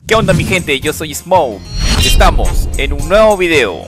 ¿Qué onda mi gente? Yo soy Smoke. Estamos en un nuevo video.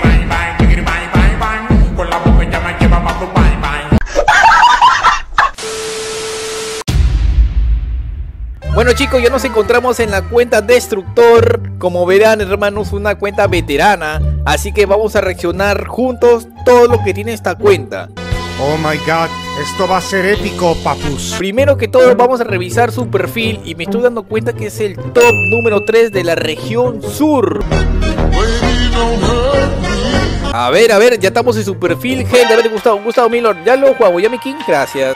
Bueno chicos, ya nos encontramos en la cuenta Destructor. Como verán hermanos, una cuenta veterana. Así que vamos a reaccionar juntos todo lo que tiene esta cuenta. Oh my god, esto va a ser épico, papus. Primero que todo vamos a revisar su perfil y me estoy dando cuenta que es el top número 3 de la región sur. A ver, ya estamos en su perfil, gente. A ver, Gustavo Miller, ya lo juego, ya mi king, gracias.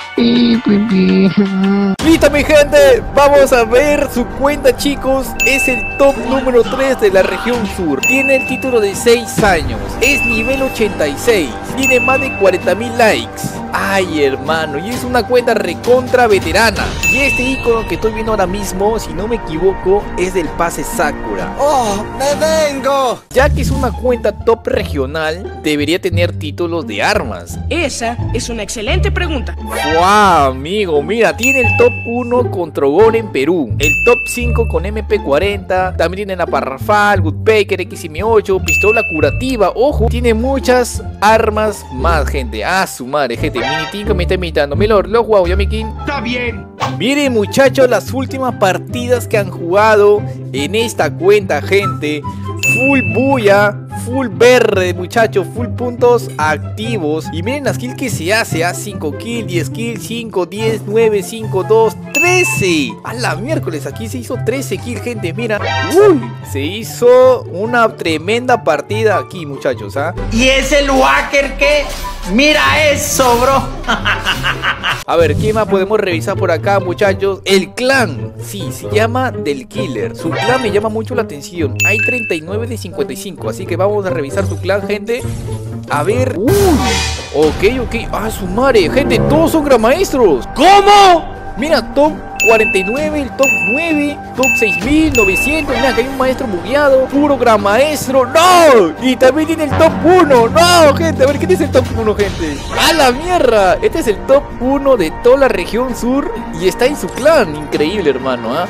Listo mi gente, vamos a ver su cuenta chicos. Es el top número 3 de la región sur. Tiene el título de 6 años. Es nivel 86. Tiene más de 40.000 likes. Ay hermano, y es una cuenta recontra veterana. Y este icono que estoy viendo ahora mismo, si no me equivoco, es del pase Sakura. ¡Oh, me vengo! Ya que es una cuenta top regional, debería tener títulos de armas. Esa es una excelente pregunta. ¡Wow, amigo! Mira, tiene el top 1 con Trogon en Perú, el top 5 con MP40, también tiene la Parrafal, Woodpecker, XM8, pistola curativa, ojo, tiene muchas armas más, gente. Ah, su madre, gente, Minitinko me está imitando. Melor, lo jugado, ya mi king. Está bien. Miren muchachos, las últimas partidas que han jugado en esta cuenta, gente. Full bulla, full verde, muchachos, full puntos activos. Y miren las kills que se hace, 5 kills, 10 kills, 5, 10, 9, 5, 2, 13. A la miércoles, aquí se hizo 13 kills, gente, mira. Uy, se hizo una tremenda partida aquí, muchachos, ¿ah? ¿Y ese Luaker qué? Mira eso, bro. A ver, ¿qué más podemos revisar por acá, muchachos? El clan, sí, se llama Del Killer. Su clan me llama mucho la atención. Hay 39 de 55, así que vamos a revisar su clan, gente. A ver. Uy, ok. Ah, su madre, gente, todos son gran maestros. ¿Cómo? Mira, top 49, el top 9, top 6900. Mira, que hay un maestro bugueado, puro gran maestro. ¡No! Y también tiene el top 1. ¡No, gente! A ver, ¿quién es el top 1, gente? ¡A la mierda! Este es el top 1 de toda la región sur y está en su clan. Increíble, hermano, ¿ah?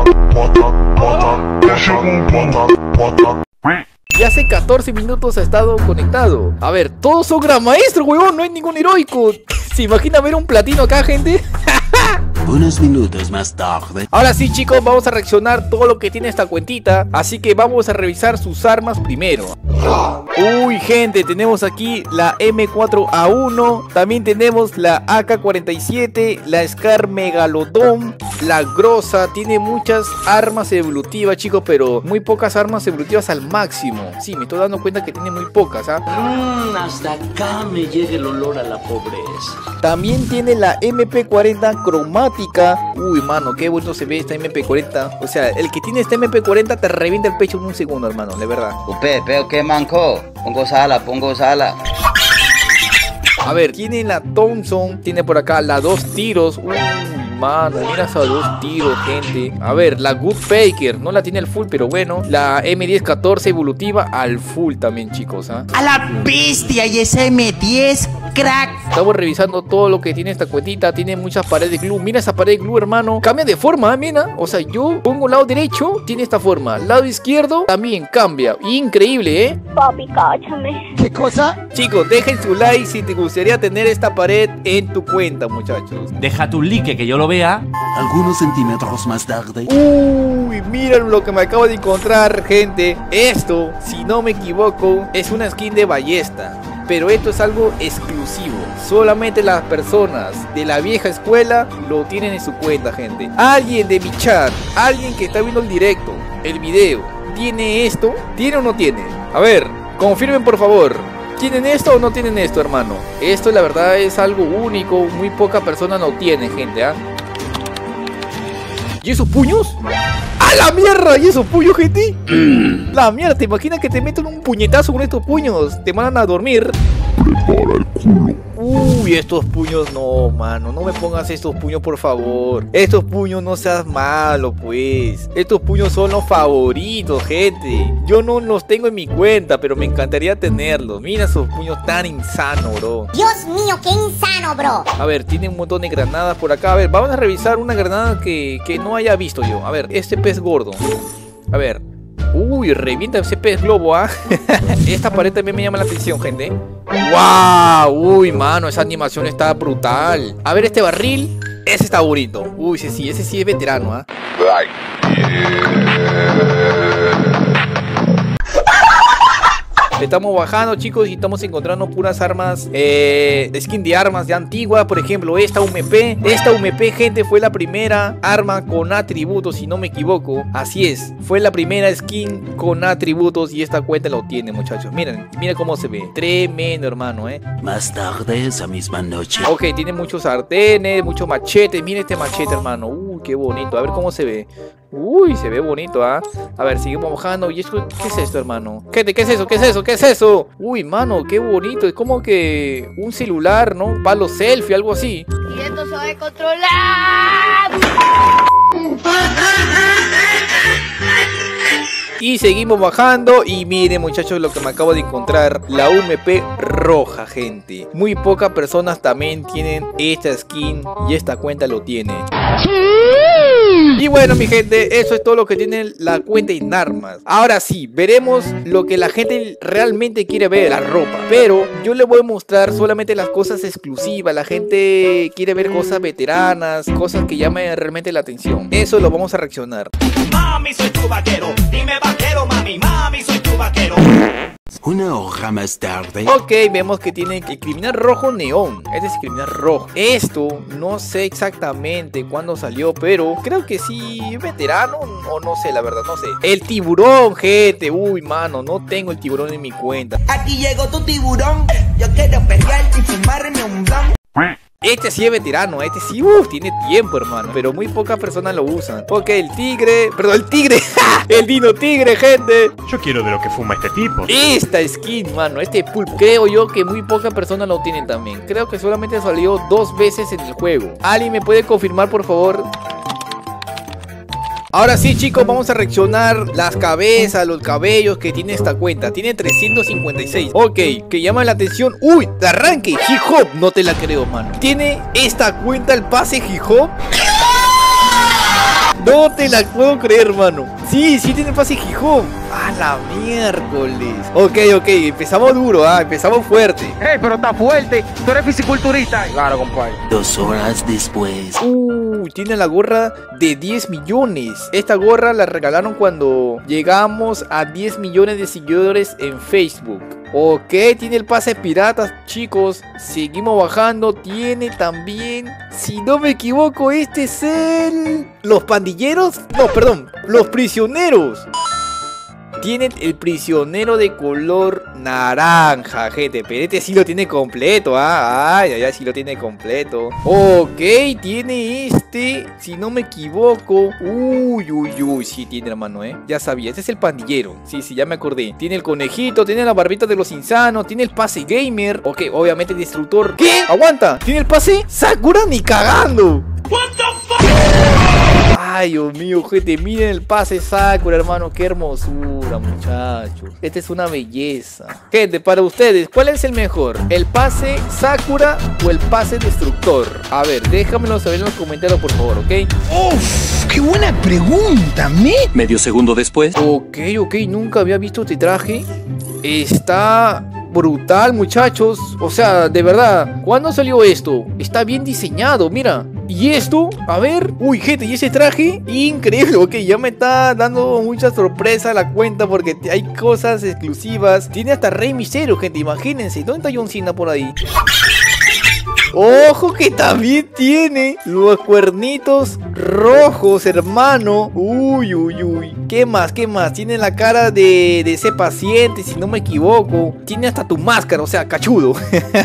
Y hace 14 minutos ha estado conectado. A ver, todos son gran maestro, huevón. No hay ningún heroico. ¿Se imagina ver un platino acá, gente? Unos minutos más tarde. Ahora sí chicos, vamos a reaccionar todo lo que tiene esta cuentita. Así que vamos a revisar sus armas primero. Uy gente, tenemos aquí la M4A1. También tenemos la AK-47, la Scar Megalodon, la Grosa. Tiene muchas armas evolutivas chicos, pero muy pocas armas evolutivas al máximo. Sí, me estoy dando cuenta que tiene muy pocas, ¿ah? Hasta acá me llega el olor a la pobreza. También tiene la MP40 cromática. Uy, mano, qué bueno se ve esta MP40. O sea, el que tiene esta MP40 te revienta el pecho en un segundo, hermano, de verdad. Pero qué manco. Pongo sala. A ver, tiene la Thompson. Tiene por acá la 2 tiros. Uy, mano, mira esas 2 tiros, gente. A ver, la Woodpecker. No la tiene al full, pero bueno. La M1014 evolutiva al full también, chicos, ¿ah? A la bestia y ese M10, crack. Estamos revisando todo lo que tiene esta cuentita. Tiene muchas paredes de glue. Mira esa pared de glue, hermano. Cambia de forma, mira. O sea, yo pongo lado derecho, tiene esta forma. Lado izquierdo también cambia. Increíble, ¿eh? Papi, cáchame. ¿Qué cosa? Chicos, dejen su like si te gustaría tener esta pared en tu cuenta, muchachos. Deja tu like que yo lo vea. Algunos centímetros más tarde. Uy, miren lo que me acabo de encontrar, gente. Esto, si no me equivoco, es una skin de ballesta. Pero esto es algo exclusivo. Solamente las personas de la vieja escuela lo tienen en su cuenta, gente. Alguien de mi chat, alguien que está viendo el directo, el video, ¿tiene esto? ¿Tiene o no tiene? A ver, confirmen por favor. ¿Tienen esto o no tienen esto, hermano? Esto la verdad es algo único. Muy poca persona lo tiene, gente, ¿ah? ¿Y esos puños? ¡A la mierda! ¿Y esos puños, gente? La mierda, ¿te imaginas que te meten un puñetazo con estos puños? Te mandan a dormir. Prepara el culo. Uy, estos puños no, mano. No me pongas estos puños, por favor. Estos puños no seas malo, pues. Estos puños son los favoritos, gente. Yo no los tengo en mi cuenta, pero me encantaría tenerlos. Mira esos puños tan insanos, bro. Dios mío, qué insano, bro. A ver, tiene un montón de granadas por acá. A ver, vamos a revisar una granada que no haya visto yo. A ver, este pez gordo. A ver. Uy, revienta ese pez globo, ¿ah? Esta pared también me llama la atención, gente. ¡Wow! Uy, mano, esa animación está brutal. A ver, este barril. Ese está bonito. Uy, sí, ese sí es veterano, ¿ah? Estamos bajando, chicos, y estamos encontrando puras armas, skin de armas de antigua. Por ejemplo, esta UMP. Esta UMP, gente, fue la primera arma con atributos, si no me equivoco. Así es, fue la primera skin con atributos y esta cuenta lo tiene, muchachos. Miren cómo se ve. Tremendo, hermano, Más tarde esa misma noche. Ok, tiene muchos sartenes, muchos machetes. Miren este machete, hermano. Uy, qué bonito. A ver cómo se ve. Uy, se ve bonito, ¿ah? A ver, seguimos bajando. ¿Y esto qué es esto, hermano? ¿Qué es eso? ¿Qué es eso? ¿Qué es eso? Uy, mano, qué bonito. Es como que un celular, ¿no? Palo selfie, algo así. Y esto se va a controlar. Y seguimos bajando. Y miren, muchachos, lo que me acabo de encontrar. La UMP roja, gente. Muy pocas personas también tienen esta skin. Y esta cuenta lo tiene. Y bueno, mi gente, eso es todo lo que tiene la cuenta en armas. Ahora sí, veremos lo que la gente realmente quiere ver, la ropa. Pero yo les voy a mostrar solamente las cosas exclusivas. La gente quiere ver cosas veteranas, cosas que llamen realmente la atención. Eso lo vamos a reaccionar. Mami, soy tu vaquero, dime vaquero, mami, soy tu vaquero. Una hora más tarde. Ok, vemos que tiene el criminal rojo neón. Este es el criminal rojo. Esto no sé exactamente cuándo salió, pero creo que sí, veterano o no sé, la verdad, no sé. El tiburón, gente. Uy, mano, no tengo el tiburón en mi cuenta. Aquí llegó tu tiburón, yo quiero pelear y fumarme un blunt. Este sí es veterano, este sí, tiene tiempo, hermano. Pero muy pocas personas lo usan. Ok, el tigre, perdón, el tigre. El dino tigre, gente. Yo quiero de lo que fuma este tipo. Esta skin, mano, este pulp, creo yo que muy pocas personas lo tienen también. Creo que solamente salió 2 veces en el juego. ¿Alguien me puede confirmar, por favor? Ahora sí, chicos, vamos a reaccionar las cabezas, los cabellos que tiene esta cuenta. Tiene 356. Ok, que llama la atención. Uy, de arranque, hip hop. No te la creo, mano. ¿Tiene esta cuenta el pase hip hop? No te la puedo creer, hermano. Sí tiene pase hip hop. A la miércoles. Ok, empezamos duro, empezamos fuerte. Hey, pero está fuerte. Tú eres fisiculturista. Claro, compadre. 2 horas después. Tiene la gorra de 10 millones. Esta gorra la regalaron cuando llegamos a 10 millones de seguidores en Facebook. Ok, tiene el pase piratas, chicos. Seguimos bajando. Tiene también, si no me equivoco, este es los pandilleros. No, perdón, los prisioneros. Tienen el prisionero de color naranja, gente. Pero este sí lo tiene completo, sí lo tiene completo. Ok, tiene este, si no me equivoco. Uy, sí tiene, hermano, ya sabía, este es el pandillero. Sí, ya me acordé. Tiene el conejito, tiene la barbita de los insanos, tiene el pase gamer. Ok, obviamente el destructor. ¿Qué? Aguanta, tiene el pase Sakura ni cagando. What the fuck? Ay, Dios mío, gente, miren el pase Sakura, hermano, qué hermosura, muchachos. Esta es una belleza. Gente, para ustedes, ¿cuál es el mejor? ¿El pase Sakura o el pase destructor? A ver, déjamelo saber en los comentarios, por favor, ¿ok? ¡Uf! ¡Qué buena pregunta, Medio segundo después. Ok, nunca había visto este traje. Está brutal, muchachos. O sea, de verdad, ¿cuándo salió esto? Está bien diseñado, mira. ¿Y esto? A ver. Uy, gente, ¿y ese traje? Increíble. Ok, ya me está dando mucha sorpresa la cuenta porque hay cosas exclusivas. Tiene hasta Rey Misterio, gente, imagínense. ¿Dónde está John Cena por ahí? Ojo que también tiene los cuernitos rojos, hermano. Uy. ¿Qué más? Tiene la cara de ese paciente, si no me equivoco. Tiene hasta tu máscara, o sea, cachudo.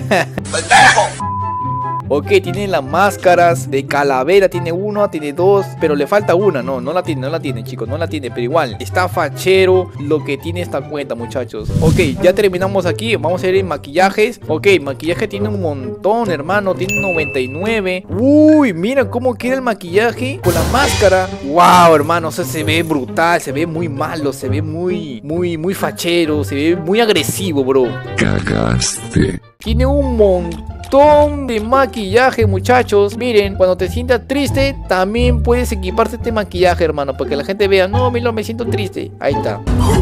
Ok, tiene las máscaras de calavera, tiene 1, tiene 2, pero le falta una, no la tiene, chicos, no la tiene, pero igual, está fachero lo que tiene esta cuenta, muchachos. Ok, ya terminamos aquí, vamos a ir en maquillajes. Ok, maquillaje tiene un montón, hermano, tiene 99. Uy, mira cómo queda el maquillaje con la máscara. Wow, hermano, o sea, se ve brutal, se ve muy malo, se ve muy fachero, se ve muy agresivo, bro. Cagaste. Tiene un montón de maquillaje, muchachos. Miren, cuando te sientas triste, también puedes equiparte este maquillaje, hermano, para que la gente vea, no, Milo, me siento triste. Ahí está.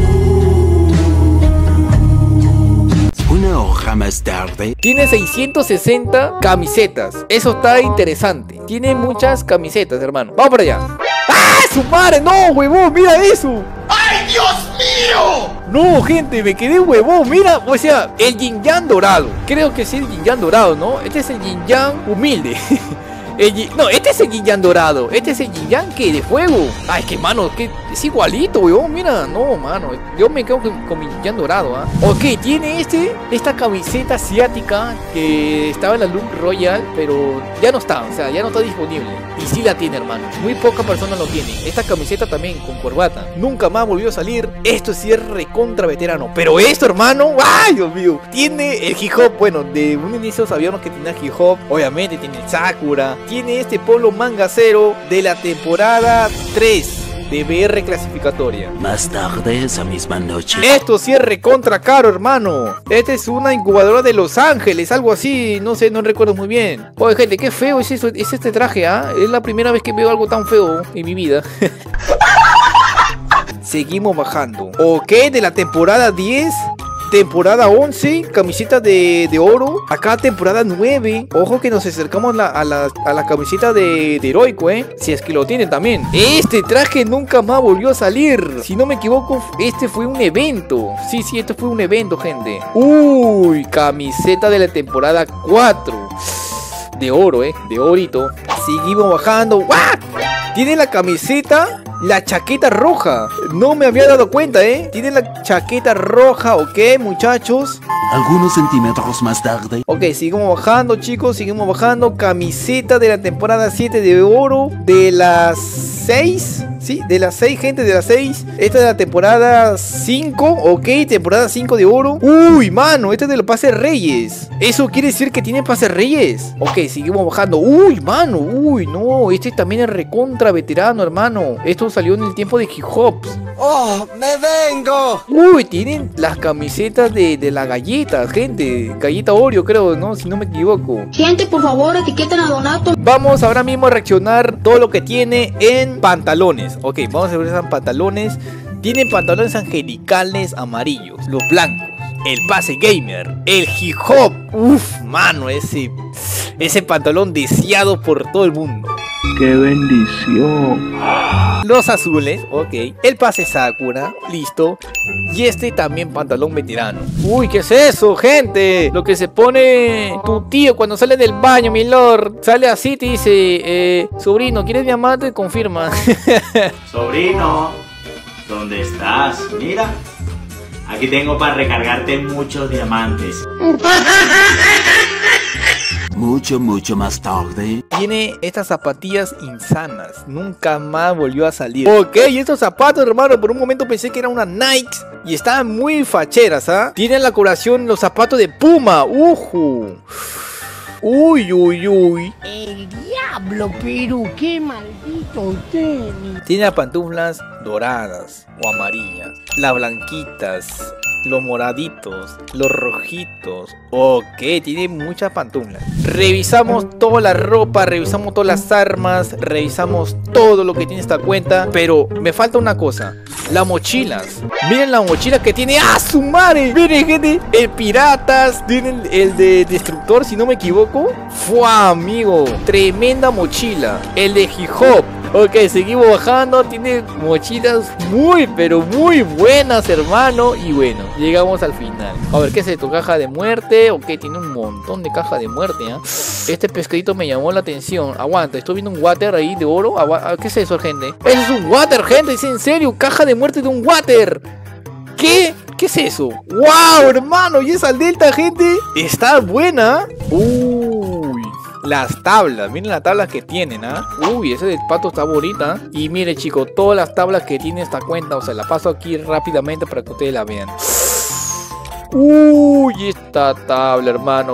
Una hoja más tarde. Tiene 660 camisetas. Eso está interesante. Tiene muchas camisetas, hermano. Vamos para allá. ¡Ah, su madre! ¡No, huevón! ¡Mira eso! ¡Ay, Dios mío! No, gente, me quedé huevón. Mira, o sea, el yin yang dorado. Creo que sí, el yin yang dorado, ¿no? Este es el yin yang humilde. No, este es el yin yang dorado. Este es el yin yang que de fuego. Ay, que mano, que es igualito, weón. Mira, no, mano. Yo me quedo con mi yin yang dorado, ¿ah? Ok, tiene esta camiseta asiática que estaba en la Look Royal, pero ya no está, o sea, ya no está disponible. Y sí la tiene, hermano. Muy pocas personas lo tienen. Esta camiseta también con corbata. Nunca más volvió a salir. Esto sí es recontra veterano. Pero esto, hermano, ¡ay, Dios mío! Tiene el hip hop. Bueno, de un inicio sabíamos que tenía hip hop. Obviamente tiene el Sakura. Tiene este polo mangacero de la temporada 3 de BR clasificatoria. Más tarde esa misma noche. Esto sí es recontra caro, hermano. Esta es una incubadora de Los Ángeles, algo así, no sé, no recuerdo muy bien. Oye, gente, qué feo es eso, es este traje, ¿ah? Es la primera vez que veo algo tan feo en mi vida. Seguimos bajando. Ok, de la temporada 10. Temporada 11, camiseta de oro. Acá temporada 9. Ojo que nos acercamos a la camiseta de heroico, si es que lo tienen también. Este traje nunca más volvió a salir. Si no me equivoco, este fue un evento. Sí, este fue un evento, gente. Uy, camiseta de la temporada 4. De oro, de orito. Seguimos bajando. ¿What? Tiene la camiseta, la chaqueta roja. No me había dado cuenta, Tiene la chaqueta roja, ok, muchachos. Algunos centímetros más tarde. Ok, seguimos bajando, chicos, seguimos bajando. Camiseta de la temporada 7 de oro. De las 6. Sí, de las 6, gente, de las 6. Esta es de la temporada 5, ok, temporada 5 de oro. Uy, mano, esta es de los pases reyes. ¿Eso quiere decir que tiene pases reyes? Ok, seguimos bajando. Uy, mano, uy, no, este también es recontra veterano, hermano. Esto salió en el tiempo de hip hops. ¡Oh, me vengo! Uy, tienen las camisetas de la galleta, gente. Galleta Oreo, creo, ¿no? Si no me equivoco. Gente, por favor, etiqueten a Donato. Vamos ahora mismo a reaccionar todo lo que tiene en pantalones. Ok, vamos a ver esos pantalones. Tienen pantalones angelicales amarillos, los blancos, el pase gamer, el hip hop. Uf, mano, ese pantalón deseado por todo el mundo. ¡Qué bendición! Los azules, ok. El pase Sakura, listo. Y este también pantalón veterano. Uy, ¿qué es eso, gente? Lo que se pone tu tío cuando sale del baño, mi lord. Sale así, te dice, sobrino, ¿quieres mi amante? Confirma. Sobrino, ¿dónde estás? Mira, aquí tengo para recargarte muchos diamantes. Mucho más tarde. Tiene estas zapatillas insanas. Nunca más volvió a salir. Ok, y estos zapatos, hermano, por un momento pensé que eran una Nike. Y estaban muy facheras, ¿ah? Tienen la colaboración los zapatos de Puma. Uy, uy, uy. El diablo, pero qué maldito tenis. Tiene las pantuflas doradas o amarillas. Las blanquitas. Los moraditos, los rojitos. Ok, tiene muchas pantuflas. Revisamos toda la ropa, revisamos todas las armas, revisamos todo lo que tiene esta cuenta. Pero me falta una cosa: las mochilas. Miren la mochila que tiene. ¡Ah, su madre! Miren, gente, el piratas. Tienen el de destructor, si no me equivoco. ¡Fua, amigo! Tremenda mochila. El de hip hop. Ok, seguimos bajando. Tiene mochilas muy, pero muy buenas, hermano. Y bueno, llegamos al final. A ver, ¿qué es esto? ¿Caja de muerte? Ok, tiene un montón de caja de muerte, ¿eh? Este pescadito me llamó la atención. Aguanta, estoy viendo un water ahí de oro. ¿Qué es eso, gente? Eso es un water, gente. ¿Es en serio? Caja de muerte de un water. ¿Qué? ¿Qué es eso? ¡Wow, hermano! ¿Y esa delta, gente? Está buena. Uy. Las tablas, miren las tablas que tienen, ¿ah? Uy, ese del pato está bonita. Y mire, chicos, todas las tablas que tiene esta cuenta. O sea, la paso aquí rápidamente para que ustedes la vean. Uy, esta tabla, hermano.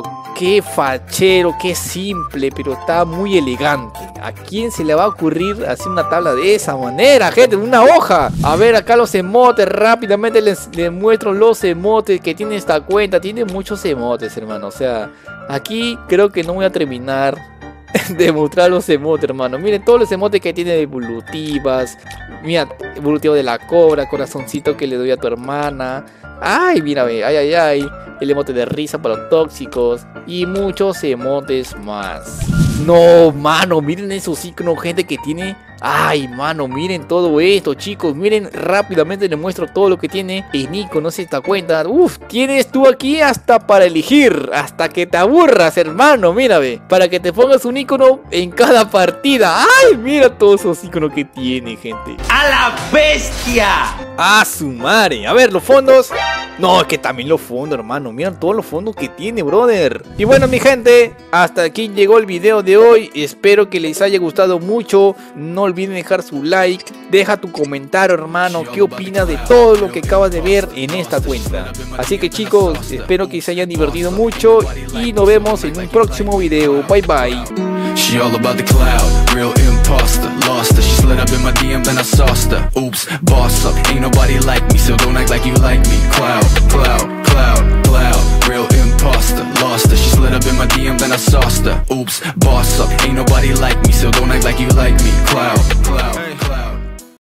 qué fachero, qué simple, pero está muy elegante. ¿A quién se le va a ocurrir hacer una tabla de esa manera, gente? Una hoja. A ver, acá los emotes, rápidamente les muestro los emotes que tiene esta cuenta. Tiene muchos emotes, hermano. O sea, aquí creo que no voy a terminar de mostrar los emotes, hermano. Miren todos los emotes que tiene de evolutivas. Mira, evolutivo de la cobra, corazoncito que le doy a tu hermana. Ay, mira, ay, ay, ay. El emote de risa para los tóxicos. Y muchos emotes más. No, mano, miren esos iconos, gente, que tiene. Ay, mano, miren todo esto, chicos. Miren, rápidamente les muestro todo lo que tiene en iconos esta cuenta. Uf, tienes tú aquí hasta para elegir, hasta que te aburras, hermano. Mira, ve, para que te pongas un icono en cada partida. Ay, mira todos esos iconos que tiene, gente. ¡A la bestia! ¡A su madre! A ver, los fondos. No, es que también los fondos, hermano. Miren todos los fondos que tiene, brother. Y bueno, mi gente, hasta aquí llegó el video de hoy. Espero que les haya gustado mucho. No olviden dejar su like. Deja tu comentario, hermano. ¿Qué opinas de todo lo que acabas de ver en esta cuenta? Así que, chicos, espero que se hayan divertido mucho. Y nos vemos en un próximo video. Bye, bye. She all about the cloud, real imposter, lost her. She slid up in my DM, then I sauced her. Oops, boss up, ain't nobody like me, so don't act like you like me. Cloud, cloud, cloud, cloud, real imposter, lost her. She slid up in my DM, then I sauced her. Oops, boss up, ain't nobody like me, so don't act like you like me. Cloud, cloud.